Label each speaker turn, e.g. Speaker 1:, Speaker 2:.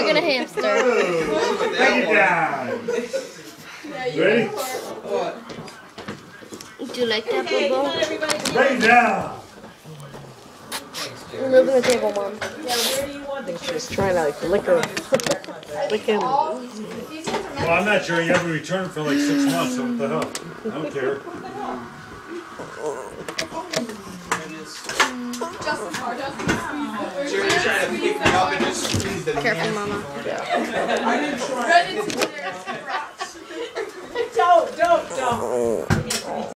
Speaker 1: gonna hamster.
Speaker 2: Lay down. Ready?
Speaker 1: Do you like that, Bobo?
Speaker 2: Lay down.
Speaker 1: We're moving the table, Mom.
Speaker 3: I think she was trying to like lick her. Lick him.
Speaker 2: Well, I'm not sure. You haven't returned for like 6 months, so what the hell? I don't care.
Speaker 4: Sure, you're trying to pick me up and just squeeze the
Speaker 1: Careful, Mama.
Speaker 4: I didn't try. Don't.